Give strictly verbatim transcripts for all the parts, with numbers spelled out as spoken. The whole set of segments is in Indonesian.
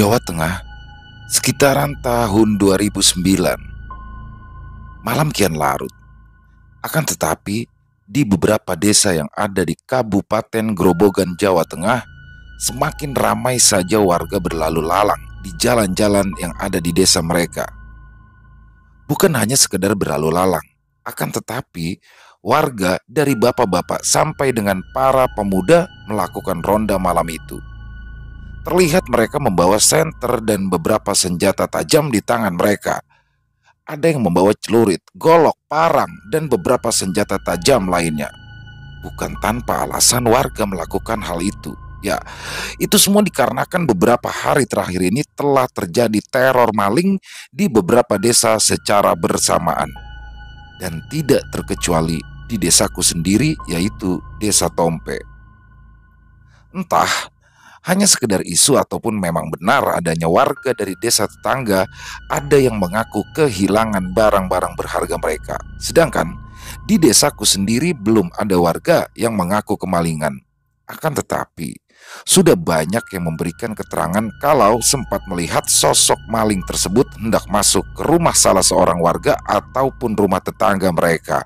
Jawa Tengah, sekitaran tahun dua ribu sembilan. Malam kian larut. Akan tetapi, di beberapa desa yang ada di Kabupaten Grobogan, Jawa Tengah, semakin ramai saja warga berlalu lalang di jalan-jalan yang ada di desa mereka. Bukan hanya sekedar berlalu lalang, akan tetapi warga dari bapak-bapak sampai dengan para pemuda melakukan ronda malam itu. Terlihat mereka membawa senter dan beberapa senjata tajam di tangan mereka. Ada yang membawa celurit, golok, parang, dan beberapa senjata tajam lainnya. Bukan tanpa alasan warga melakukan hal itu. Ya, itu semua dikarenakan beberapa hari terakhir ini telah terjadi teror maling di beberapa desa secara bersamaan. Dan tidak terkecuali di desaku sendiri, yaitu Desa Tompe. Entah hanya sekedar isu ataupun memang benar adanya warga dari desa tetangga ada yang mengaku kehilangan barang-barang berharga mereka. Sedangkan di desaku sendiri belum ada warga yang mengaku kemalingan. Akan tetapi sudah banyak yang memberikan keterangan kalau sempat melihat sosok maling tersebut hendak masuk ke rumah salah seorang warga ataupun rumah tetangga mereka.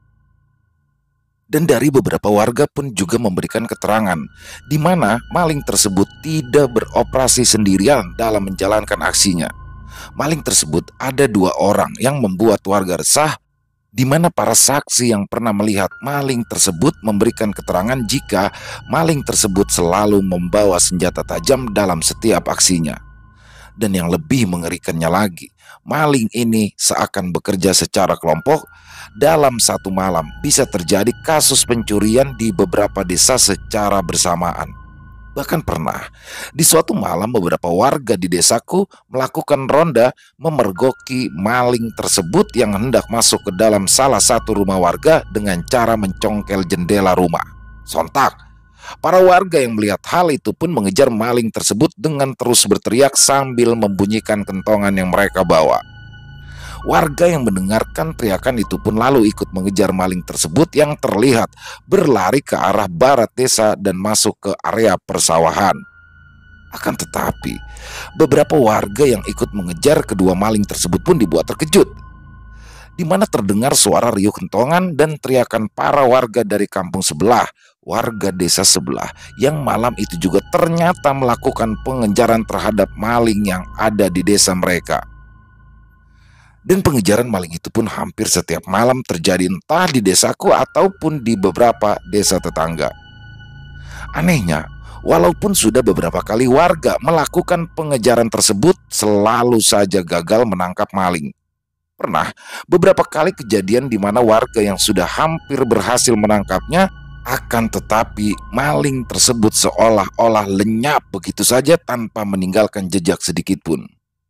Dan dari beberapa warga pun juga memberikan keterangan di mana maling tersebut tidak beroperasi sendirian dalam menjalankan aksinya. Maling tersebut ada dua orang yang membuat warga resah, di mana para saksi yang pernah melihat maling tersebut memberikan keterangan jika maling tersebut selalu membawa senjata tajam dalam setiap aksinya. Dan yang lebih mengerikannya lagi, maling ini seakan bekerja secara kelompok. Dalam satu malam bisa terjadi kasus pencurian di beberapa desa secara bersamaan. Bahkan pernah di suatu malam beberapa warga di desaku melakukan ronda memergoki maling tersebut yang hendak masuk ke dalam salah satu rumah warga dengan cara mencongkel jendela rumah. Sontak, para warga yang melihat hal itu pun mengejar maling tersebut dengan terus berteriak sambil membunyikan kentongan yang mereka bawa. Warga yang mendengarkan teriakan itu pun lalu ikut mengejar maling tersebut yang terlihat berlari ke arah barat desa dan masuk ke area persawahan. Akan tetapi, beberapa warga yang ikut mengejar kedua maling tersebut pun dibuat terkejut, di mana terdengar suara riuh kentongan dan teriakan para warga dari kampung sebelah, warga desa sebelah yang malam itu juga ternyata melakukan pengejaran terhadap maling yang ada di desa mereka. Dan pengejaran maling itu pun hampir setiap malam terjadi entah di desaku ataupun di beberapa desa tetangga. Anehnya, walaupun sudah beberapa kali warga melakukan pengejaran tersebut, selalu saja gagal menangkap maling. Pernah beberapa kali kejadian di mana warga yang sudah hampir berhasil menangkapnya, akan tetapi maling tersebut seolah-olah lenyap begitu saja tanpa meninggalkan jejak sedikit pun.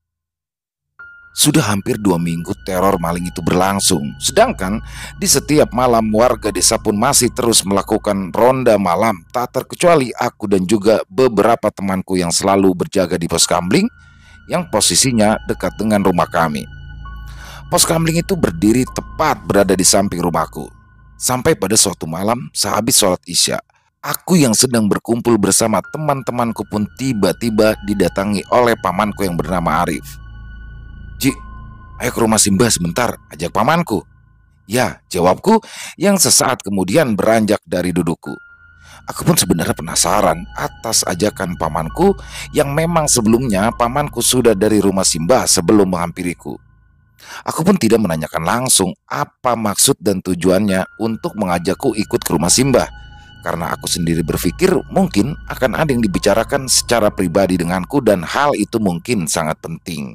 Sudah hampir dua minggu teror maling itu berlangsung. Sedangkan di setiap malam warga desa pun masih terus melakukan ronda malam. Tak terkecuali aku dan juga beberapa temanku yang selalu berjaga di pos kamling yang posisinya dekat dengan rumah kami. Pos kamling itu berdiri tepat berada di samping rumahku. Sampai pada suatu malam sehabis sholat isya, aku yang sedang berkumpul bersama teman-temanku pun tiba-tiba didatangi oleh pamanku yang bernama Arif. "Ji, ayo ke rumah Simbah sebentar, ajak pamanku." "Ya," jawabku yang sesaat kemudian beranjak dari dudukku. Aku pun sebenarnya penasaran atas ajakan pamanku yang memang sebelumnya pamanku sudah dari rumah Simbah sebelum menghampiriku. Aku pun tidak menanyakan langsung apa maksud dan tujuannya untuk mengajakku ikut ke rumah Simbah, karena aku sendiri berpikir mungkin akan ada yang dibicarakan secara pribadi denganku dan hal itu mungkin sangat penting.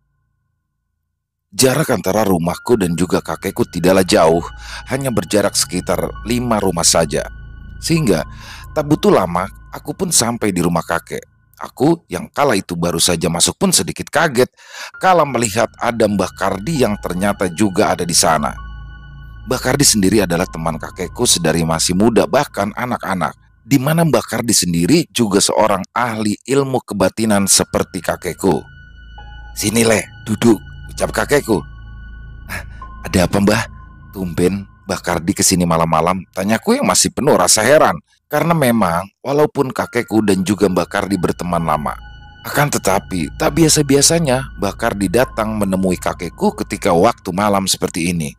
Jarak antara rumahku dan juga kakekku tidaklah jauh, hanya berjarak sekitar lima rumah saja. Sehingga tak butuh lama, aku pun sampai di rumah kakek. Aku yang kala itu baru saja masuk pun sedikit kaget kala melihat ada Mbah Kardi yang ternyata juga ada di sana. Mbah Kardi sendiri adalah teman kakekku sedari masih muda, bahkan anak-anak. Di mana Mbah Kardi sendiri juga seorang ahli ilmu kebatinan seperti kakekku. "Sini Le, duduk," ucap kakekku. "Ah, ada apa Mbah? Tumben Mbah Kardi kesini malam-malam?" tanyaku yang masih penuh rasa heran. Karena memang walaupun kakekku dan juga Mbah Kardi berteman lama, Akan tetapi, tak biasa-biasanya Mbah Kardi datang menemui kakekku ketika waktu malam seperti ini.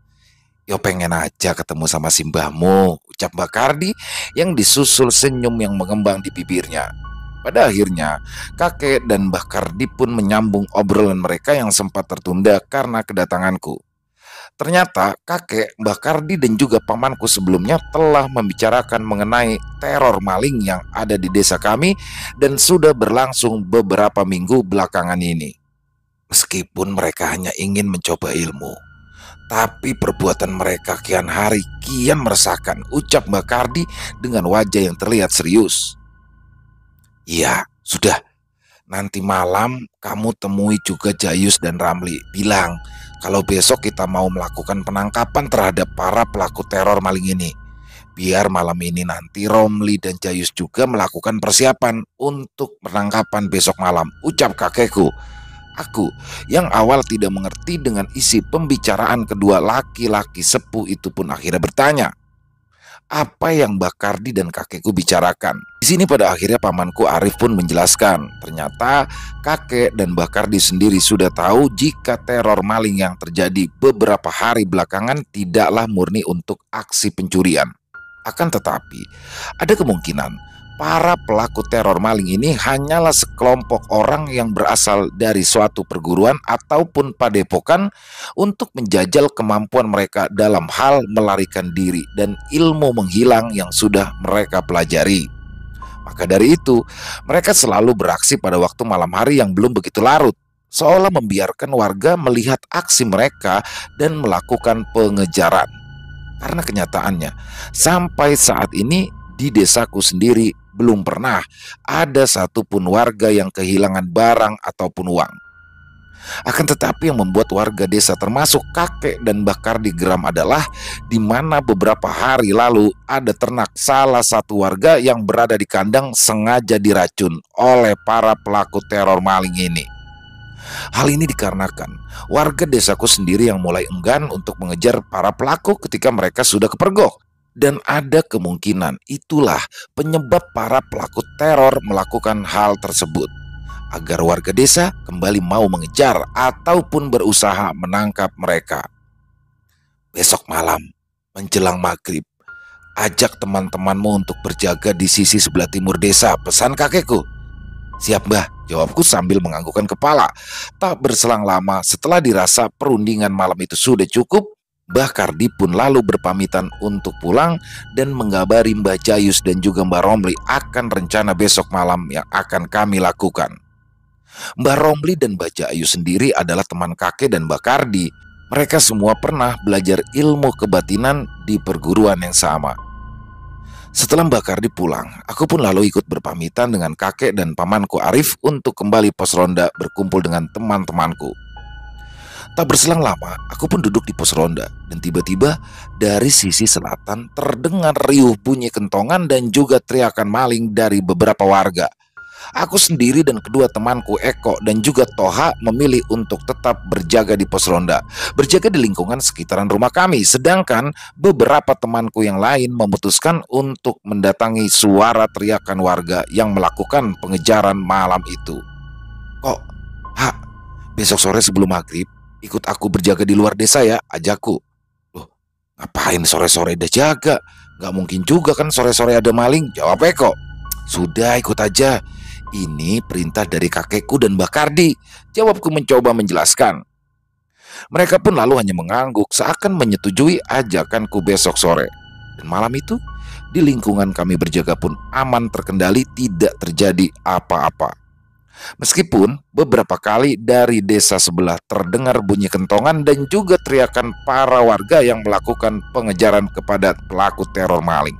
"Yo pengen aja ketemu sama si mbahmu," ucap Mbah Kardi yang disusul senyum yang mengembang di bibirnya. Pada akhirnya, kakek dan Mbah Kardi pun menyambung obrolan mereka yang sempat tertunda karena kedatanganku. Ternyata kakek, Mbah Kardi dan juga pamanku sebelumnya telah membicarakan mengenai teror maling yang ada di desa kami dan sudah berlangsung beberapa minggu belakangan ini. Meskipun mereka hanya ingin mencoba ilmu, tapi perbuatan mereka kian hari kian meresahkan, ucap Mbah Kardi dengan wajah yang terlihat serius. "Iya, sudah. Nanti malam kamu temui juga Jayus dan Ramli. Bilang kalau besok kita mau melakukan penangkapan terhadap para pelaku teror maling ini. Biar malam ini nanti Romli dan Jayus juga melakukan persiapan untuk penangkapan besok malam," ucap kakekku. Aku yang awal tidak mengerti dengan isi pembicaraan kedua laki-laki sepuh itu pun akhirnya bertanya, apa yang Mbah Kardi dan kakekku bicarakan. Di sini pada akhirnya pamanku Arif pun menjelaskan, ternyata kakek dan Mbah Kardi sendiri sudah tahu jika teror maling yang terjadi beberapa hari belakangan tidaklah murni untuk aksi pencurian. Akan tetapi, ada kemungkinan para pelaku teror maling ini hanyalah sekelompok orang yang berasal dari suatu perguruan ataupun padepokan untuk menjajal kemampuan mereka dalam hal melarikan diri dan ilmu menghilang yang sudah mereka pelajari. Maka dari itu, mereka selalu beraksi pada waktu malam hari yang belum begitu larut, seolah membiarkan warga melihat aksi mereka dan melakukan pengejaran. Karena kenyataannya, sampai saat ini di desaku sendiri belum pernah ada satupun warga yang kehilangan barang ataupun uang. Akan tetapi yang membuat warga desa termasuk kakek dan Mbah Kardi geram adalah di mana beberapa hari lalu ada ternak salah satu warga yang berada di kandang sengaja diracun oleh para pelaku teror maling ini. Hal ini dikarenakan warga desaku sendiri yang mulai enggan untuk mengejar para pelaku ketika mereka sudah kepergok. Dan ada kemungkinan itulah penyebab para pelaku teror melakukan hal tersebut, agar warga desa kembali mau mengejar ataupun berusaha menangkap mereka. "Besok malam menjelang maghrib, ajak teman-temanmu untuk berjaga di sisi sebelah timur desa," pesan kakekku. "Siap, Mbah," jawabku sambil menganggukkan kepala. Tak berselang lama setelah dirasa perundingan malam itu sudah cukup, Mbah Kardi pun lalu berpamitan untuk pulang dan mengabari Mbah Jayus dan juga Mbah Romli akan rencana besok malam yang akan kami lakukan. Mbah Romli dan Mbah Jayus sendiri adalah teman kakek dan Mbah Kardi. Mereka semua pernah belajar ilmu kebatinan di perguruan yang sama. Setelah Mbah Kardi pulang, aku pun lalu ikut berpamitan dengan kakek dan pamanku Arif untuk kembali pos ronda berkumpul dengan teman-temanku. Tak berselang lama, aku pun duduk di pos ronda dan tiba-tiba dari sisi selatan terdengar riuh bunyi kentongan dan juga teriakan maling dari beberapa warga. Aku sendiri dan kedua temanku Eko dan juga Toha memilih untuk tetap berjaga di pos ronda, berjaga di lingkungan sekitaran rumah kami, sedangkan beberapa temanku yang lain memutuskan untuk mendatangi suara teriakan warga yang melakukan pengejaran malam itu. "Kok, Ha, besok sore sebelum maghrib ikut aku berjaga di luar desa ya," ajakku. "Loh, ngapain sore-sore udah jaga? Gak mungkin juga kan sore-sore ada maling," jawab Eko. "Sudah, ikut aja. Ini perintah dari kakekku dan Mbah Kardi," jawabku mencoba menjelaskan. Mereka pun lalu hanya mengangguk seakan menyetujui ajakanku besok sore. Dan malam itu, di lingkungan kami berjaga pun aman terkendali, tidak terjadi apa-apa. Meskipun beberapa kali dari desa sebelah terdengar bunyi kentongan dan juga teriakan para warga yang melakukan pengejaran kepada pelaku teror maling.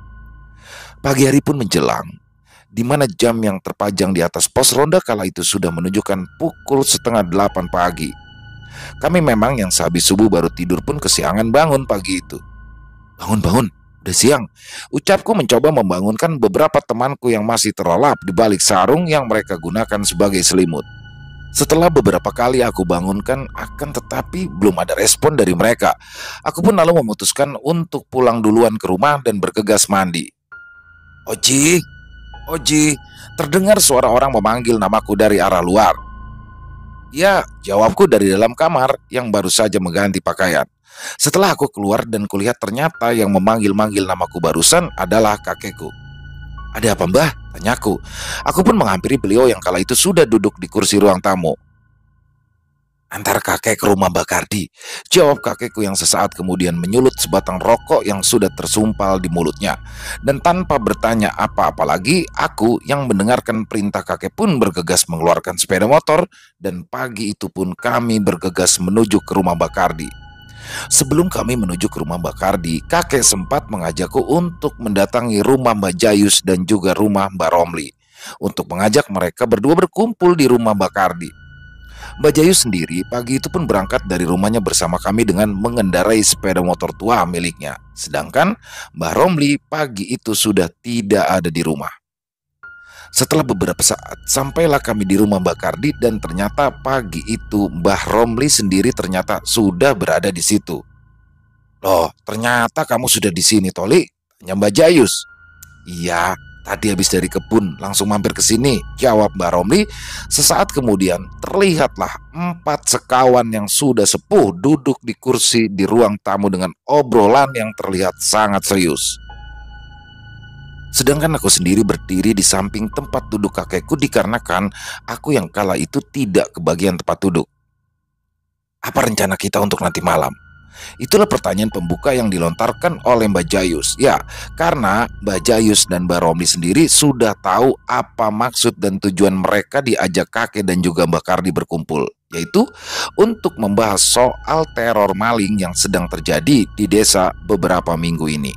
Pagi hari pun menjelang, di mana jam yang terpajang di atas pos ronda kala itu sudah menunjukkan pukul setengah delapan pagi. Kami memang yang sehabis subuh baru tidur pun kesiangan bangun pagi itu. "Bangun-bangun, udah siang," ucapku mencoba membangunkan beberapa temanku yang masih terlelap di balik sarung yang mereka gunakan sebagai selimut. Setelah beberapa kali aku bangunkan, akan tetapi belum ada respon dari mereka. Aku pun lalu memutuskan untuk pulang duluan ke rumah dan bergegas mandi. "Oji, Oji, terdengar suara orang memanggil namaku dari arah luar. Ya, jawabku dari dalam kamar yang baru saja mengganti pakaian. Setelah aku keluar dan kulihat ternyata yang memanggil-manggil namaku barusan adalah kakekku. Ada apa mbah? Tanyaku. Aku pun menghampiri beliau yang kala itu sudah duduk di kursi ruang tamu. Antar kakek ke rumah Mbak Kardi, jawab kakekku yang sesaat kemudian menyulut sebatang rokok yang sudah tersumpal di mulutnya. Dan tanpa bertanya apa-apa lagi, aku yang mendengarkan perintah kakek pun bergegas mengeluarkan sepeda motor. Dan pagi itu pun kami bergegas menuju ke rumah Mbak Kardi. Sebelum kami menuju ke rumah Mbak Kardi, kakek sempat mengajakku untuk mendatangi rumah Mbak Jayus dan juga rumah Mbak Romli, untuk mengajak mereka berdua berkumpul di rumah Mbak Kardi. Mbak Jayu sendiri pagi itu pun berangkat dari rumahnya bersama kami dengan mengendarai sepeda motor tua miliknya. Sedangkan Mbak Romli pagi itu sudah tidak ada di rumah. Setelah beberapa saat, sampailah kami di rumah Mbak Kardi dan ternyata pagi itu Mbah Romli sendiri ternyata sudah berada di situ. Loh, ternyata kamu sudah di sini, Toli? Tanya Mbak Jayus. Iya, tadi habis dari kebun langsung mampir ke sini, jawab Mbak Romli. Sesaat kemudian terlihatlah empat sekawan yang sudah sepuh duduk di kursi di ruang tamu dengan obrolan yang terlihat sangat serius. Sedangkan aku sendiri berdiri di samping tempat duduk kakekku dikarenakan aku yang kala itu tidak kebagian tempat duduk. Apa rencana kita untuk nanti malam? Itulah pertanyaan pembuka yang dilontarkan oleh Mbak Jayus. Ya, karena Mbak Jayus dan Mbak Romli sendiri sudah tahu apa maksud dan tujuan mereka diajak kakek dan juga Mbak Kardi berkumpul, yaitu untuk membahas soal teror maling yang sedang terjadi di desa beberapa minggu ini.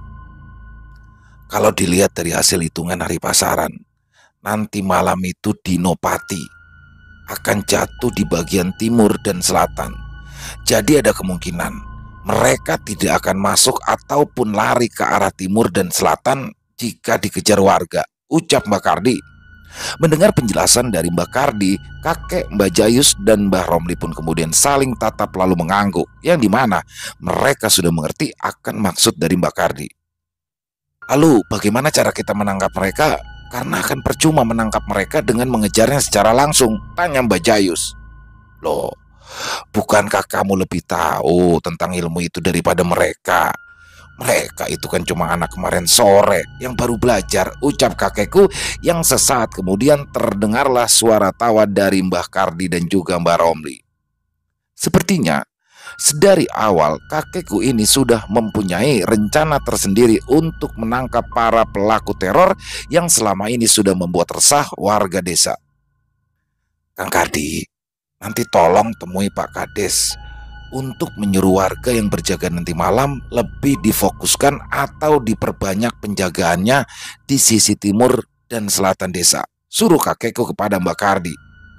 Kalau dilihat dari hasil hitungan hari pasaran, nanti malam itu Dinopati akan jatuh di bagian timur dan selatan. Jadi ada kemungkinan mereka tidak akan masuk ataupun lari ke arah timur dan selatan jika dikejar warga, ucap Mbak Kardi. Mendengar penjelasan dari Mbak Kardi, kakek Mbak Jayus dan Mbah Romli pun kemudian saling tatap lalu mengangguk, yang dimana mereka sudah mengerti akan maksud dari Mbak Kardi. Lalu bagaimana cara kita menangkap mereka? Karena akan percuma menangkap mereka dengan mengejarnya secara langsung, tanya Mbak Jayus. Loh, bukankah kamu lebih tahu tentang ilmu itu daripada mereka? Mereka itu kan cuma anak kemarin sore yang baru belajar, ucap kakekku yang sesaat kemudian terdengarlah suara tawa dari Mbah Kardi dan juga Mbak Romli. Sepertinya sedari awal kakekku ini sudah mempunyai rencana tersendiri untuk menangkap para pelaku teror yang selama ini sudah membuat resah warga desa. Kang Kardi, nanti tolong temui Pak Kades untuk menyuruh warga yang berjaga nanti malam lebih difokuskan atau diperbanyak penjagaannya di sisi timur dan selatan desa, suruh kakekku kepada Mbak Kardi.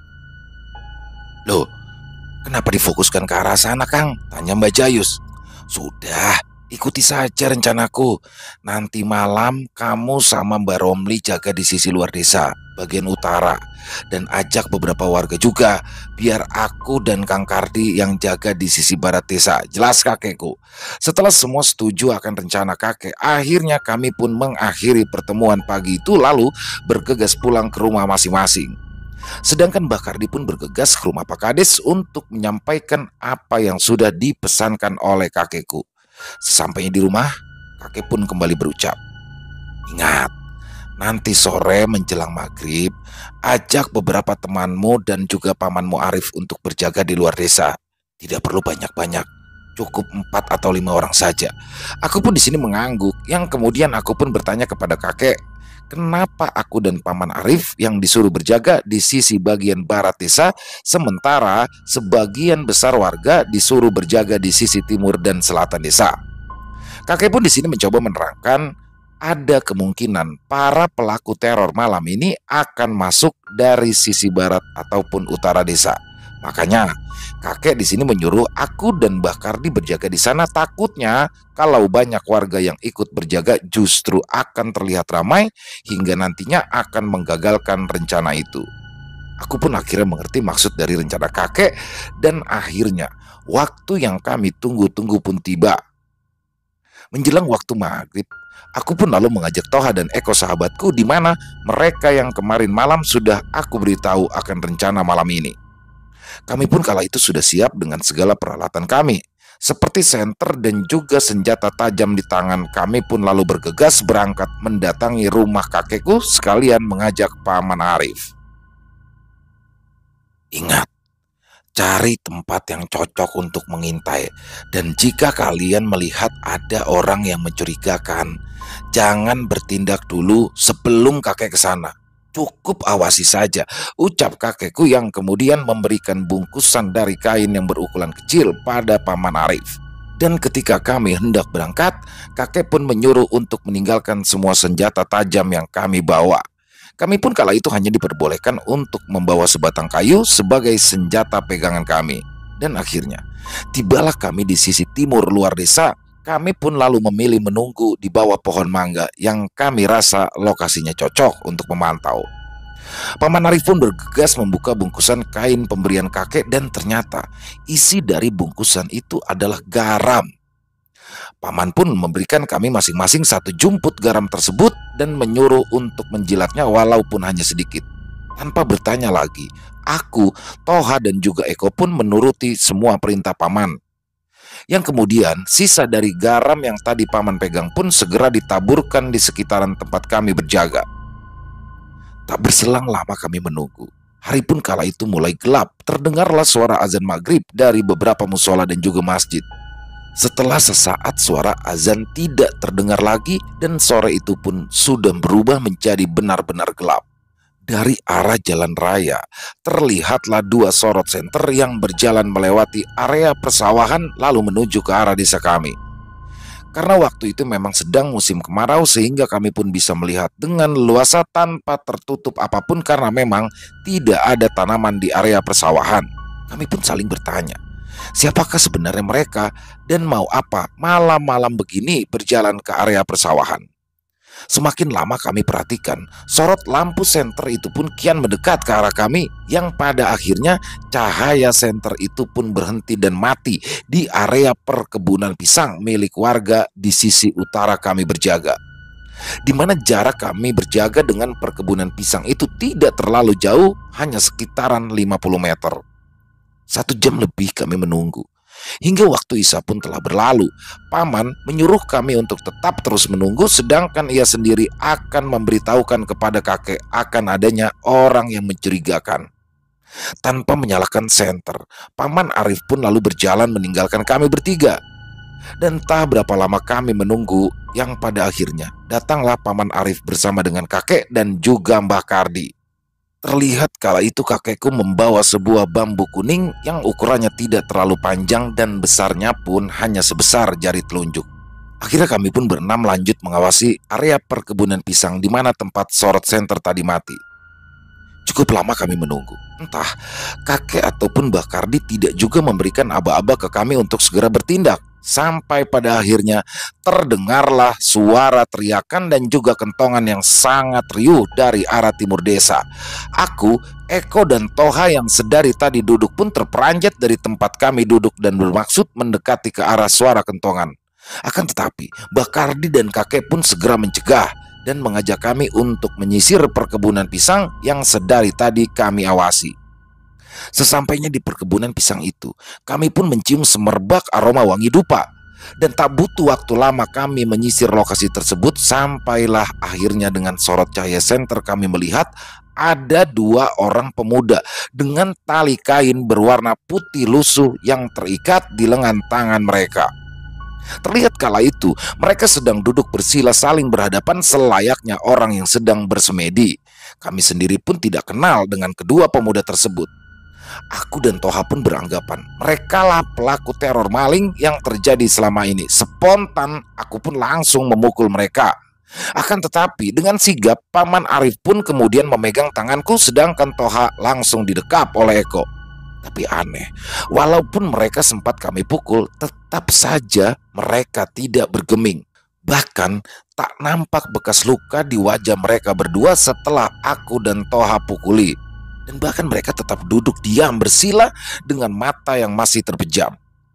Loh, kenapa difokuskan ke arah sana, Kang? Tanya Mbak Jayus. Sudah, ikuti saja rencanaku. Nanti malam kamu sama Mbak Romli jaga di sisi luar desa, bagian utara. Dan ajak beberapa warga juga, biar aku dan Kang Kardi yang jaga di sisi barat desa, jelas kakekku. Setelah semua setuju akan rencana kakek, akhirnya kami pun mengakhiri pertemuan pagi itu lalu bergegas pulang ke rumah masing-masing. Sedangkan Mbak Kardi pun bergegas ke rumah Pak Kades untuk menyampaikan apa yang sudah dipesankan oleh kakekku. Sesampainya di rumah, kakek pun kembali berucap, ingat, nanti sore menjelang maghrib, ajak beberapa temanmu dan juga pamanmu Arif untuk berjaga di luar desa. Tidak perlu banyak-banyak, cukup empat atau lima orang saja. Aku pun di sini mengangguk, yang kemudian aku pun bertanya kepada kakek, kenapa aku dan paman Arif yang disuruh berjaga di sisi bagian barat desa, sementara sebagian besar warga disuruh berjaga di sisi timur dan selatan desa? Kakek pun di sini mencoba menerangkan ada kemungkinan para pelaku teror malam ini akan masuk dari sisi barat ataupun utara desa. Makanya kakek di sini menyuruh aku dan Mbah Kardi berjaga di sana, takutnya kalau banyak warga yang ikut berjaga justru akan terlihat ramai hingga nantinya akan menggagalkan rencana itu. Aku pun akhirnya mengerti maksud dari rencana kakek dan akhirnya waktu yang kami tunggu-tunggu pun tiba. Menjelang waktu maghrib, Aku pun lalu mengajak Toha dan Eko sahabatku, di mana mereka yang kemarin malam sudah aku beritahu akan rencana malam ini. Kami pun kala itu sudah siap dengan segala peralatan kami, seperti senter dan juga senjata tajam di tangan. Kami pun lalu bergegas berangkat mendatangi rumah kakekku sekalian mengajak Paman Arif. Ingat, cari tempat yang cocok untuk mengintai. Dan jika kalian melihat ada orang yang mencurigakan, jangan bertindak dulu sebelum kakek ke sana. Cukup awasi saja, ucap kakekku yang kemudian memberikan bungkusan dari kain yang berukuran kecil pada Paman Arif. Dan ketika kami hendak berangkat, kakek pun menyuruh untuk meninggalkan semua senjata tajam yang kami bawa. Kami pun kala itu hanya diperbolehkan untuk membawa sebatang kayu sebagai senjata pegangan kami. Dan akhirnya, tibalah kami di sisi timur luar desa. Kami pun lalu memilih menunggu di bawah pohon mangga yang kami rasa lokasinya cocok untuk memantau. Paman Arif pun bergegas membuka bungkusan kain pemberian kakek dan ternyata isi dari bungkusan itu adalah garam. Paman pun memberikan kami masing-masing satu jumput garam tersebut dan menyuruh untuk menjilatnya walaupun hanya sedikit. Tanpa bertanya lagi, aku, Toha dan juga Eko pun menuruti semua perintah paman. Yang kemudian sisa dari garam yang tadi paman pegang pun segera ditaburkan di sekitaran tempat kami berjaga. Tak berselang lama kami menunggu. Hari pun kala itu mulai gelap. Terdengarlah suara azan maghrib dari beberapa musola dan juga masjid. Setelah sesaat suara azan tidak terdengar lagi dan sore itu pun sudah berubah menjadi benar-benar gelap. Dari arah jalan raya, terlihatlah dua sorot senter yang berjalan melewati area persawahan lalu menuju ke arah desa kami. Karena waktu itu memang sedang musim kemarau sehingga kami pun bisa melihat dengan leluasa tanpa tertutup apapun karena memang tidak ada tanaman di area persawahan. Kami pun saling bertanya, siapakah sebenarnya mereka dan mau apa malam-malam begini berjalan ke area persawahan. Semakin lama kami perhatikan, sorot lampu senter itu pun kian mendekat ke arah kami, yang pada akhirnya cahaya senter itu pun berhenti dan mati di area perkebunan pisang milik warga di sisi utara kami berjaga. Di mana jarak kami berjaga dengan perkebunan pisang itu tidak terlalu jauh, hanya sekitaran lima puluh meter. Satu jam lebih kami menunggu. Hingga waktu isya pun telah berlalu. Paman menyuruh kami untuk tetap terus menunggu, sedangkan ia sendiri akan memberitahukan kepada kakek akan adanya orang yang mencurigakan. Tanpa menyalakan senter, Paman Arif pun lalu berjalan meninggalkan kami bertiga. Dan entah berapa lama kami menunggu, yang pada akhirnya datanglah Paman Arif bersama dengan kakek dan juga Mbah Kardi. Terlihat kala itu kakekku membawa sebuah bambu kuning yang ukurannya tidak terlalu panjang dan besarnya pun hanya sebesar jari telunjuk. Akhirnya kami pun berenam lanjut mengawasi area perkebunan pisang di mana tempat sorot senter tadi mati. Cukup lama kami menunggu. Entah kakek ataupun Mbah Kardi tidak juga memberikan aba-aba ke kami untuk segera bertindak. Sampai pada akhirnya terdengarlah suara teriakan dan juga kentongan yang sangat riuh dari arah timur desa. Aku, Eko dan Toha yang sedari tadi duduk pun terperanjat dari tempat kami duduk dan bermaksud mendekati ke arah suara kentongan. Akan tetapi Mbah Kardi dan kakek pun segera mencegah dan mengajak kami untuk menyisir perkebunan pisang yang sedari tadi kami awasi. Sesampainya di perkebunan pisang itu, kami pun mencium semerbak aroma wangi dupa. Dan tak butuh waktu lama kami menyisir lokasi tersebut, sampailah akhirnya dengan sorot cahaya senter kami melihat ada dua orang pemuda dengan tali kain berwarna putih lusuh yang terikat di lengan tangan mereka. Terlihat kala itu mereka sedang duduk bersila saling berhadapan selayaknya orang yang sedang bersemedi. Kami sendiri pun tidak kenal dengan kedua pemuda tersebut. Aku dan Toha pun beranggapan merekalah pelaku teror maling yang terjadi selama ini. Spontan aku pun langsung memukul mereka. Akan tetapi dengan sigap Paman Arif pun kemudian memegang tanganku, sedangkan Toha langsung didekap oleh Eko. Tapi aneh, walaupun mereka sempat kami pukul, tetap saja mereka tidak bergeming. Bahkan tak nampak bekas luka di wajah mereka berdua setelah aku dan Toha pukuli. Dan bahkan mereka tetap duduk diam bersila dengan mata yang masih terpejam.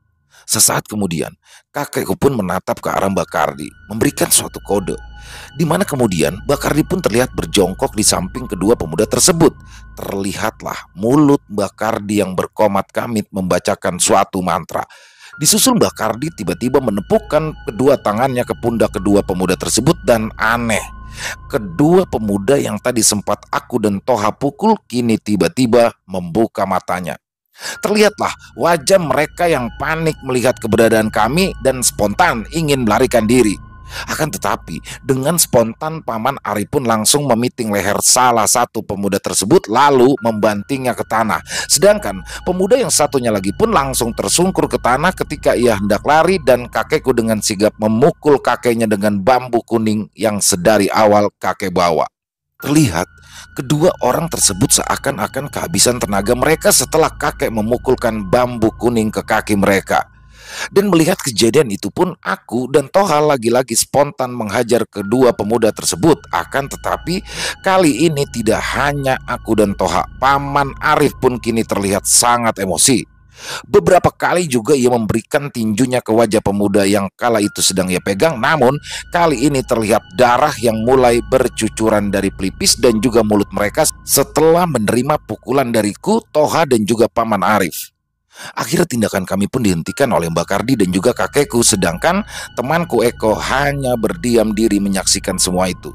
Sesaat kemudian, kakekku pun menatap ke arah Mbak Kardi, memberikan suatu kode, di mana kemudian Mbak Kardi pun terlihat berjongkok di samping kedua pemuda tersebut. Terlihatlah mulut Mbak Kardi yang berkomat kamit membacakan suatu mantra. Disusul Mbak Kardi tiba-tiba menepukkan kedua tangannya ke pundak kedua pemuda tersebut, dan aneh, kedua pemuda yang tadi sempat aku dan Toha pukul kini tiba-tiba membuka matanya. Terlihatlah wajah mereka yang panik melihat keberadaan kami dan spontan ingin melarikan diri. Akan tetapi dengan spontan Paman Ari pun langsung memiting leher salah satu pemuda tersebut lalu membantingnya ke tanah. Sedangkan pemuda yang satunya lagi pun langsung tersungkur ke tanah ketika ia hendak lari, dan kakekku dengan sigap memukul kakeknya dengan bambu kuning yang sedari awal kakek bawa. Terlihat kedua orang tersebut seakan-akan kehabisan tenaga mereka setelah kakek memukulkan bambu kuning ke kaki mereka. Dan melihat kejadian itu pun aku dan Toha lagi-lagi spontan menghajar kedua pemuda tersebut. Akan tetapi kali ini tidak hanya aku dan Toha, Paman Arif pun kini terlihat sangat emosi. Beberapa kali juga ia memberikan tinjunya ke wajah pemuda yang kala itu sedang ia pegang. Namun kali ini terlihat darah yang mulai bercucuran dari pelipis dan juga mulut mereka setelah menerima pukulan dariku, Toha dan juga Paman Arif. Akhirnya tindakan kami pun dihentikan oleh Mbak Kardi dan juga kakekku, sedangkan temanku Eko hanya berdiam diri menyaksikan semua itu.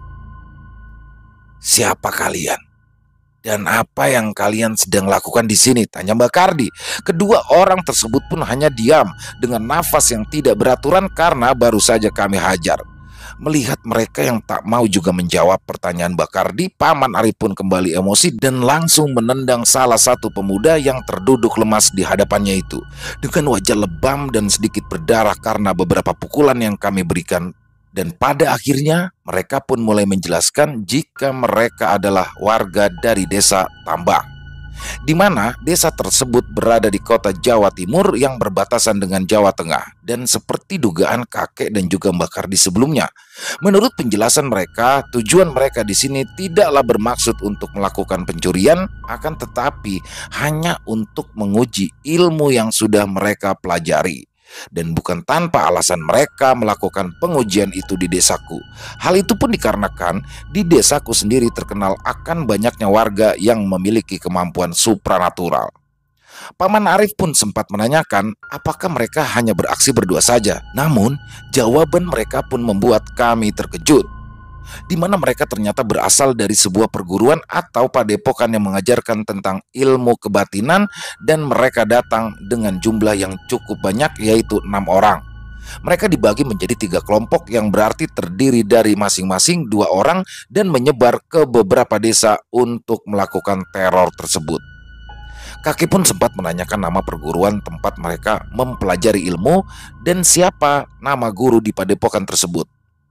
"Siapa kalian? Dan apa yang kalian sedang lakukan di sini?" tanya Mbak Kardi. Kedua orang tersebut pun hanya diam dengan nafas yang tidak beraturan karena baru saja kami hajar. Melihat mereka yang tak mau juga menjawab pertanyaan Mbak Kardi, Paman Ari pun kembali emosi dan langsung menendang salah satu pemuda yang terduduk lemas di hadapannya itu dengan wajah lebam dan sedikit berdarah karena beberapa pukulan yang kami berikan. Dan pada akhirnya mereka pun mulai menjelaskan jika mereka adalah warga dari desa Tambak, di mana desa tersebut berada di kota Jawa Timur yang berbatasan dengan Jawa Tengah. Dan seperti dugaan kakek dan juga Mbak Kardi sebelumnya, menurut penjelasan mereka, tujuan mereka di sini tidaklah bermaksud untuk melakukan pencurian, akan tetapi hanya untuk menguji ilmu yang sudah mereka pelajari. Dan bukan tanpa alasan mereka melakukan pengujian itu di desaku. Hal itu pun dikarenakan di desaku sendiri terkenal akan banyaknya warga yang memiliki kemampuan supranatural. Paman Arif pun sempat menanyakan apakah mereka hanya beraksi berdua saja. Namun jawaban mereka pun membuat kami terkejut, di mana mereka ternyata berasal dari sebuah perguruan atau padepokan yang mengajarkan tentang ilmu kebatinan, dan mereka datang dengan jumlah yang cukup banyak, yaitu enam orang. Mereka dibagi menjadi tiga kelompok yang berarti terdiri dari masing-masing dua orang dan menyebar ke beberapa desa untuk melakukan teror tersebut. Kakek pun sempat menanyakan nama perguruan tempat mereka mempelajari ilmu dan siapa nama guru di padepokan tersebut.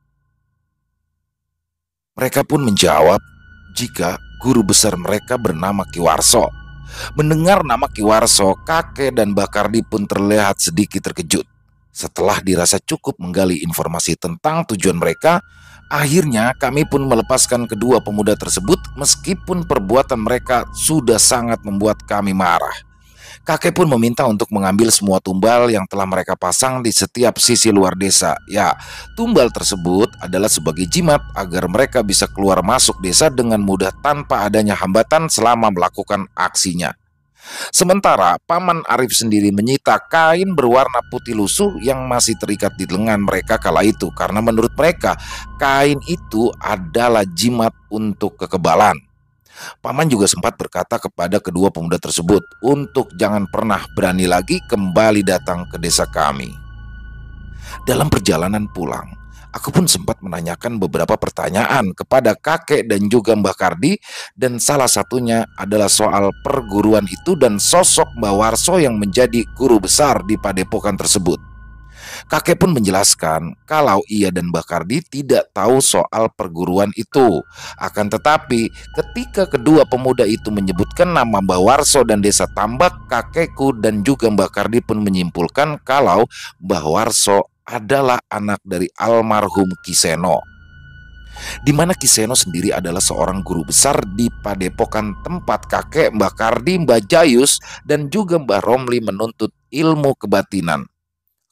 Mereka pun menjawab jika guru besar mereka bernama Ki Warso. Mendengar nama Ki Warso, kakek dan Mbak Kardi pun terlihat sedikit terkejut. Setelah dirasa cukup menggali informasi tentang tujuan mereka, akhirnya kami pun melepaskan kedua pemuda tersebut meskipun perbuatan mereka sudah sangat membuat kami marah. Kakek pun meminta untuk mengambil semua tumbal yang telah mereka pasang di setiap sisi luar desa. Ya, tumbal tersebut adalah sebagai jimat agar mereka bisa keluar masuk desa dengan mudah tanpa adanya hambatan selama melakukan aksinya. Sementara Paman Arif sendiri menyita kain berwarna putih lusuh yang masih terikat di lengan mereka kala itu, karena menurut mereka kain itu adalah jimat untuk kekebalan. Paman juga sempat berkata kepada kedua pemuda tersebut untuk jangan pernah berani lagi kembali datang ke desa kami. Dalam perjalanan pulang, aku pun sempat menanyakan beberapa pertanyaan kepada kakek dan juga Mbah Kardi, dan salah satunya adalah soal perguruan itu dan sosok Mbah Warso yang menjadi guru besar di padepokan tersebut. Kakek pun menjelaskan kalau ia dan Mbah Kardi tidak tahu soal perguruan itu. Akan tetapi ketika kedua pemuda itu menyebutkan nama Mbah Warso dan desa Tambak, kakekku dan juga Mbah Kardi pun menyimpulkan kalau Mbah Warso adalah anak dari almarhum Kiseno, di mana Kiseno sendiri adalah seorang guru besar di padepokan tempat kakek Mbah Kardi, Mbah Jayus dan juga Mbah Romli menuntut ilmu kebatinan.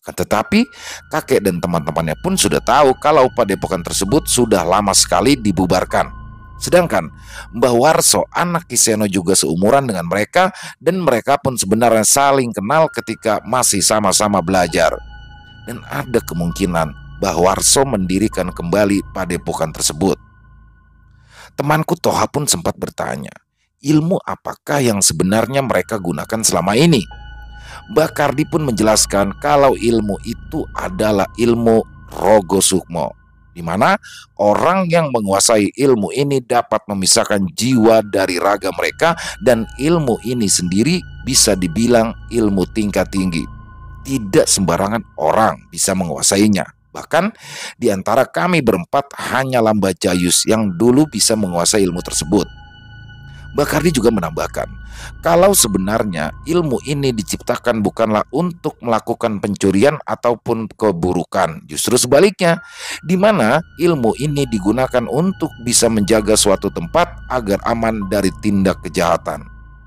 Akan tetapi, kakek dan teman-temannya pun sudah tahu kalau padepokan tersebut sudah lama sekali dibubarkan. Sedangkan Mbah Warso, anak Ki Seno, juga seumuran dengan mereka, dan mereka pun sebenarnya saling kenal ketika masih sama-sama belajar. Dan ada kemungkinan Mbah Warso mendirikan kembali padepokan tersebut. Temanku Toha pun sempat bertanya, ilmu apakah yang sebenarnya mereka gunakan selama ini? Mbah Kardi pun menjelaskan kalau ilmu itu adalah ilmu Rogo Sukmo, di mana orang yang menguasai ilmu ini dapat memisahkan jiwa dari raga mereka, dan ilmu ini sendiri bisa dibilang ilmu tingkat tinggi. Tidak sembarangan orang bisa menguasainya. Bahkan di antara kami berempat hanyalah Mbah Jayus yang dulu bisa menguasai ilmu tersebut. Mbah Kardi juga menambahkan, kalau sebenarnya ilmu ini diciptakan bukanlah untuk melakukan pencurian ataupun keburukan, justru sebaliknya, di mana ilmu ini digunakan untuk bisa menjaga suatu tempat agar aman dari tindak kejahatan.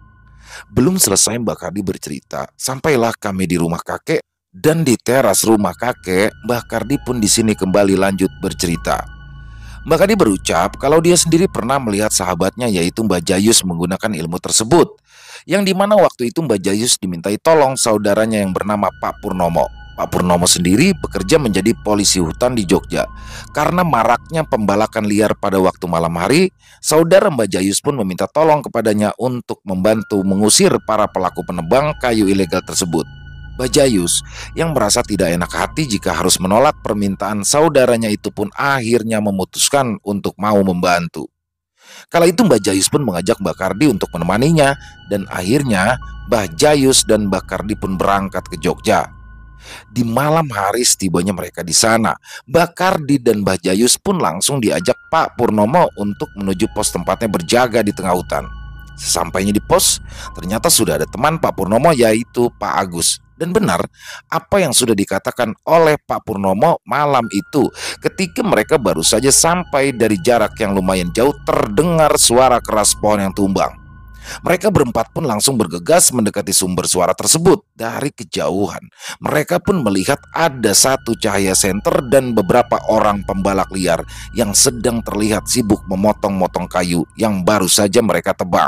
Belum selesai Mbah Kardi bercerita, sampailah kami di rumah kakek, dan di teras rumah kakek, Mbah Kardi pun di sini kembali lanjut bercerita. Mbah Kardi berucap kalau dia sendiri pernah melihat sahabatnya yaitu Mbah Jayus menggunakan ilmu tersebut, yang dimana waktu itu Mbah Jayus dimintai tolong saudaranya yang bernama Pak Purnomo. Pak Purnomo sendiri bekerja menjadi polisi hutan di Jogja. Karena maraknya pembalakan liar pada waktu malam hari, saudara Mbah Jayus pun meminta tolong kepadanya untuk membantu mengusir para pelaku penebang kayu ilegal tersebut. Mbah Jayus yang merasa tidak enak hati jika harus menolak permintaan saudaranya itu pun akhirnya memutuskan untuk mau membantu. Kala itu Mbah Jayus pun mengajak Mbah Kardi untuk menemaninya, dan akhirnya Mbah Jayus dan Mbah Kardi pun berangkat ke Jogja. Di malam hari setibanya mereka di sana, Mbah Kardi dan Mbah Jayus pun langsung diajak Pak Purnomo untuk menuju pos tempatnya berjaga di tengah hutan. Sesampainya di pos, ternyata sudah ada teman Pak Purnomo yaitu Pak Agus. Dan benar apa yang sudah dikatakan oleh Pak Purnomo malam itu, ketika mereka baru saja sampai dari jarak yang lumayan jauh terdengar suara keras pohon yang tumbang. Mereka berempat pun langsung bergegas mendekati sumber suara tersebut. Dari kejauhan mereka pun melihat ada satu cahaya senter dan beberapa orang pembalak liar yang sedang terlihat sibuk memotong-motong kayu yang baru saja mereka tebang.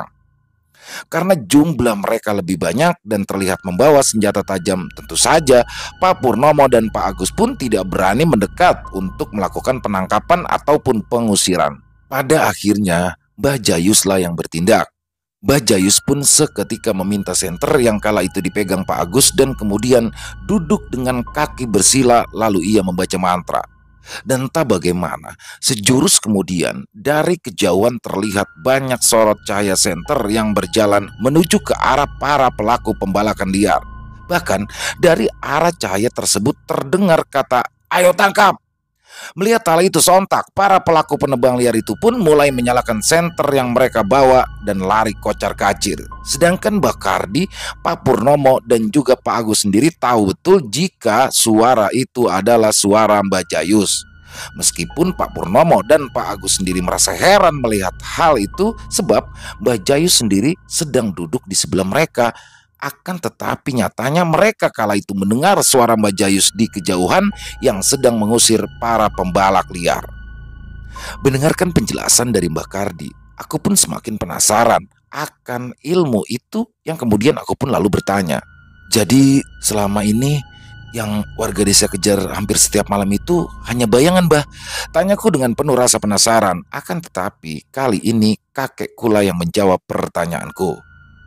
Karena jumlah mereka lebih banyak dan terlihat membawa senjata tajam, tentu saja Pak Purnomo dan Pak Agus pun tidak berani mendekat untuk melakukan penangkapan ataupun pengusiran. Pada akhirnya Mbah Jayuslah yang bertindak. Mbah Jayus pun seketika meminta senter yang kala itu dipegang Pak Agus dan kemudian duduk dengan kaki bersila, lalu ia membaca mantra. Dan entah bagaimana, sejurus kemudian dari kejauhan terlihat banyak sorot cahaya senter yang berjalan menuju ke arah para pelaku pembalakan liar. Bahkan dari arah cahaya tersebut terdengar kata, "Ayo tangkap!" Melihat hal itu sontak, para pelaku penebang liar itu pun mulai menyalakan senter yang mereka bawa dan lari kocar-kacir. Sedangkan Mbah Kardi, Pak Purnomo, dan juga Pak Agus sendiri tahu betul jika suara itu adalah suara Mbah Jayus. Meskipun Pak Purnomo dan Pak Agus sendiri merasa heran melihat hal itu, sebab Mbah Jayus sendiri sedang duduk di sebelah mereka. Akan tetapi nyatanya mereka kala itu mendengar suara Mbah Jayus di kejauhan yang sedang mengusir para pembalak liar. Mendengarkan penjelasan dari Mbah Kardi, aku pun semakin penasaran akan ilmu itu, yang kemudian aku pun lalu bertanya, "Jadi selama ini yang warga desa kejar hampir setiap malam itu hanya bayangan, Mbah?" Tanyaku dengan penuh rasa penasaran. Akan tetapi kali ini kakekku lah yang menjawab pertanyaanku.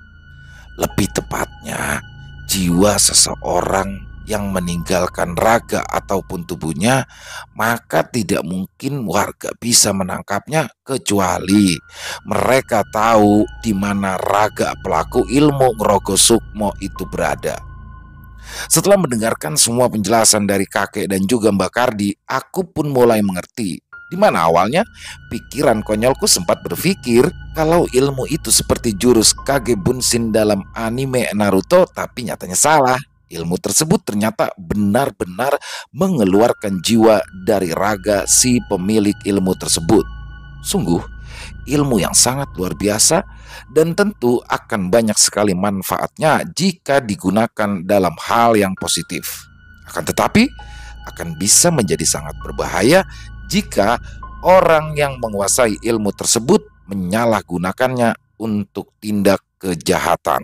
Lebih tepatnya, jiwa seseorang yang meninggalkan raga ataupun tubuhnya, maka tidak mungkin warga bisa menangkapnya kecuali mereka tahu di mana raga pelaku ilmu Rogo Sukmo itu berada. Setelah mendengarkan semua penjelasan dari kakek dan juga Mbah Kardi, aku pun mulai mengerti. Di mana awalnya pikiran konyolku sempat berpikir kalau ilmu itu seperti jurus Kage Bunshin dalam anime Naruto, tapi nyatanya salah. Ilmu tersebut ternyata benar-benar mengeluarkan jiwa dari raga si pemilik ilmu tersebut. Sungguh ilmu yang sangat luar biasa dan tentu akan banyak sekali manfaatnya jika digunakan dalam hal yang positif. Akan tetapi akan bisa menjadi sangat berbahaya jika orang yang menguasai ilmu tersebut menyalahgunakannya untuk tindak kejahatan.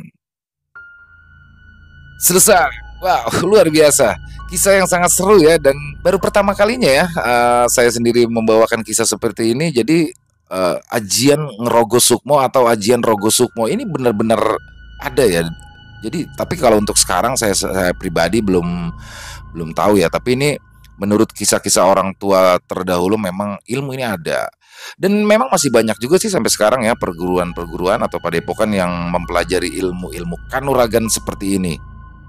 Selesai. Wow, luar biasa. Kisah yang sangat seru ya, dan baru pertama kalinya ya uh, saya sendiri membawakan kisah seperti ini. Jadi uh, ajian Ngerogo Sukmo atau ajian Rogo Sukmo ini benar-benar ada ya. Jadi tapi kalau untuk sekarang saya, saya pribadi belum belum tahu ya. Tapi ini menurut kisah-kisah orang tua terdahulu memang ilmu ini ada. Dan memang masih banyak juga sih sampai sekarang ya perguruan-perguruan atau padepokan yang mempelajari ilmu-ilmu kanuragan seperti ini.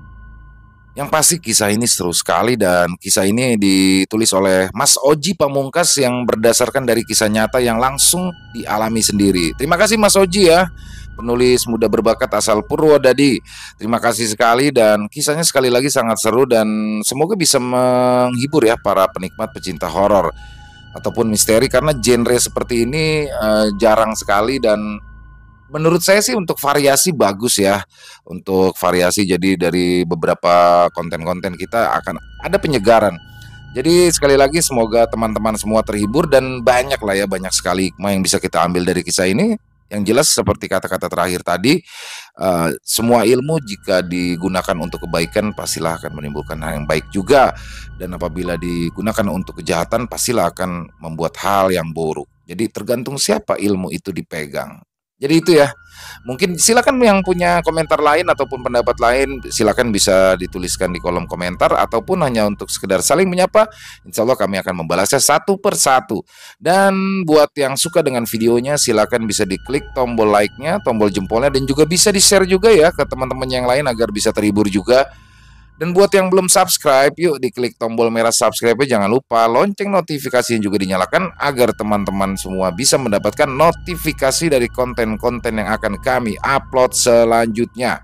Yang pasti kisah ini seru sekali, dan kisah ini ditulis oleh Mas Oji Pamungkas yang berdasarkan dari kisah nyata yang langsung dialami sendiri. Terima kasih Mas Oji ya, penulis muda berbakat asal Purwodadi. Terima kasih sekali, dan kisahnya sekali lagi sangat seru dan semoga bisa menghibur ya para penikmat pecinta horor ataupun misteri, karena genre seperti ini uh, jarang sekali. Dan menurut saya sih untuk variasi bagus ya. Untuk variasi, jadi dari beberapa konten-konten kita akan ada penyegaran. Jadi sekali lagi semoga teman-teman semua terhibur, dan banyak lah ya, banyak sekali hikmah yang bisa kita ambil dari kisah ini. Yang jelas seperti kata-kata terakhir tadi, uh, semua ilmu jika digunakan untuk kebaikan pastilah akan menimbulkan hal yang baik juga. Dan apabila digunakan untuk kejahatan pastilah akan membuat hal yang buruk. Jadi tergantung siapa ilmu itu dipegang. Jadi itu ya. Mungkin silakan yang punya komentar lain ataupun pendapat lain, silakan bisa dituliskan di kolom komentar, ataupun hanya untuk sekedar saling menyapa. Insya Allah kami akan membalasnya satu persatu. Dan buat yang suka dengan videonya, silakan bisa diklik tombol like-nya, tombol jempolnya, dan juga bisa di-share juga ya ke teman-teman yang lain agar bisa terhibur juga. Dan buat yang belum subscribe, yuk diklik tombol merah subscribe-nya. Jangan lupa lonceng notifikasi yang juga dinyalakan agar teman-teman semua bisa mendapatkan notifikasi dari konten-konten yang akan kami upload selanjutnya.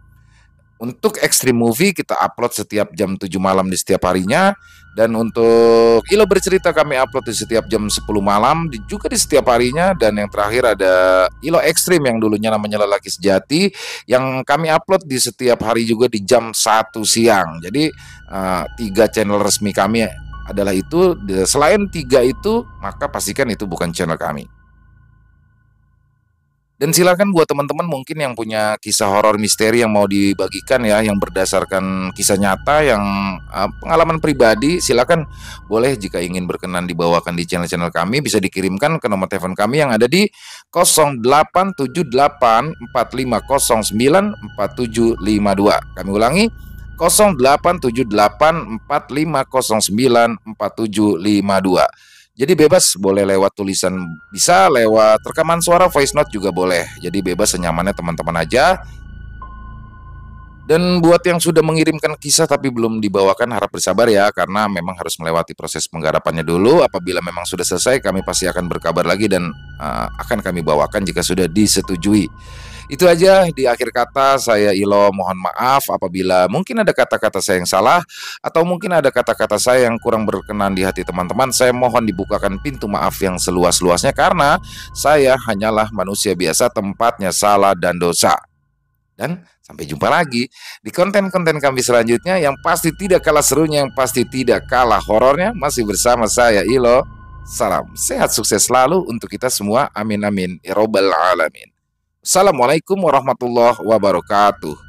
Untuk Extreme Movie kita upload setiap jam tujuh malam di setiap harinya. Dan untuk Ilo Bercerita kami upload di setiap jam sepuluh malam di, juga di setiap harinya. Dan yang terakhir ada Ilo Extreme yang dulunya namanya Lelaki Sejati, yang kami upload di setiap hari juga di jam satu siang. Jadi uh, tiga channel resmi kami adalah itu. Selain tiga itu, maka pastikan itu bukan channel kami. Dan silakan buat teman-teman mungkin yang punya kisah horor misteri yang mau dibagikan ya, yang berdasarkan kisah nyata, yang uh, pengalaman pribadi, silakan boleh jika ingin berkenan dibawakan di channel-channel kami, bisa dikirimkan ke nomor telepon kami yang ada di nol delapan tujuh delapan empat lima nol sembilan empat tujuh lima dua. Kami ulangi, nol delapan tujuh delapan empat lima nol sembilan empat tujuh lima dua. Jadi bebas, boleh lewat tulisan, bisa lewat rekaman suara, voice note juga boleh. Jadi bebas senyamannya teman-teman aja. Dan buat yang sudah mengirimkan kisah tapi belum dibawakan, harap bersabar ya, karena memang harus melewati proses penggarapannya dulu. Apabila memang sudah selesai, kami pasti akan berkabar lagi dan uh, akan kami bawakan jika sudah disetujui. Itu aja di akhir kata, saya Ilo mohon maaf apabila mungkin ada kata-kata saya yang salah, atau mungkin ada kata-kata saya yang kurang berkenan di hati teman-teman. Saya mohon dibukakan pintu maaf yang seluas-luasnya, karena saya hanyalah manusia biasa, tempatnya salah dan dosa. Dan sampai jumpa lagi di konten-konten kami selanjutnya yang pasti tidak kalah serunya, yang pasti tidak kalah horornya. Masih bersama saya Ilo. Salam sehat sukses selalu untuk kita semua. Amin amin ya robbal alamin. Assalamualaikum warahmatullahi wabarakatuh.